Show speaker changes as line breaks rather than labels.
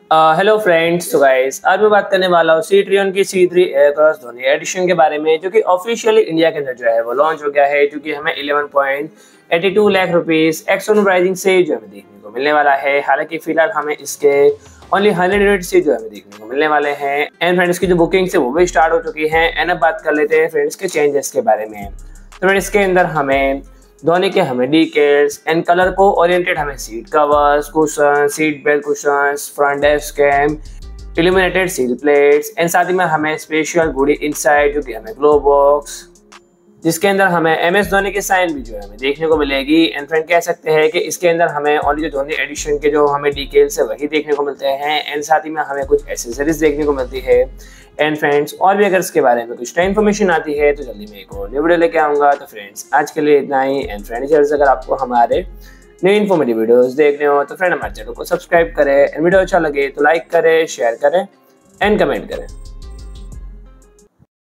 Hello friends, तो guys आज मैं बात करने वाला हूँ सी ट्रियन की C3 एयरक्रॉस धोनी एडिशन के बारे में, जो कि ऑफिशियली इंडिया के अंदर जो है वो लॉन्च हो गया है, जो कि हमें 11.82 लाख रुपीस एक्सटर्नल प्राइसिंग से जो हमें देखने को मिलने वाला है। हालांकि फिलहाल हमें इसके ओनली 100 यूनिट से जो हमें देखने को मिलने वाले हैं एंड फ्रेंड्स की जो बुकिंग है वो भी स्टार्ट हो चुकी है। एंड अब बात कर लेते हैं फ्रेंड्स के चेंजेस के बारे में। तो फ्रेंड्स इसके अंदर हमें धोनी के हमें डीकेल्स एंड कलर को ओरिएंटेड हमें seat covers, cushion, seat belt cushions, front desk cam, illuminated sill plates and साथ ही में हमें स्पेशल गुडी इनसाइड जो कि हमें ग्लो बॉक्स, जिसके अंदर हमें MS धोनी की साइन भी जो है हमें देखने को मिलेगी। एंड फ्रेंड कह सकते हैं कि इसके अंदर हमें ओनली जो धोनी एडिशन के जो हमें डिटेल्स है वही देखने को मिलते हैं एंड साथ ही में हमें कुछ एसेसरीज देखने को मिलती है। एंड फ्रेंड्स और भी अगर इसके बारे में कुछ इन्फॉर्मेशन आती है तो जल्दी मैं एक और न्यू वीडियो लेके आऊँगा। तो फ्रेंड्स आज के लिए इतना ही। एंड फ्रेंड्स अगर आपको हमारे न्यू इन्फॉर्मेटिव वीडियोस देखने हो तो फ्रेंड हमारे चैनल को सब्सक्राइब करें एंड वीडियो अच्छा लगे तो लाइक करें, शेयर करें एंड कमेंट करें।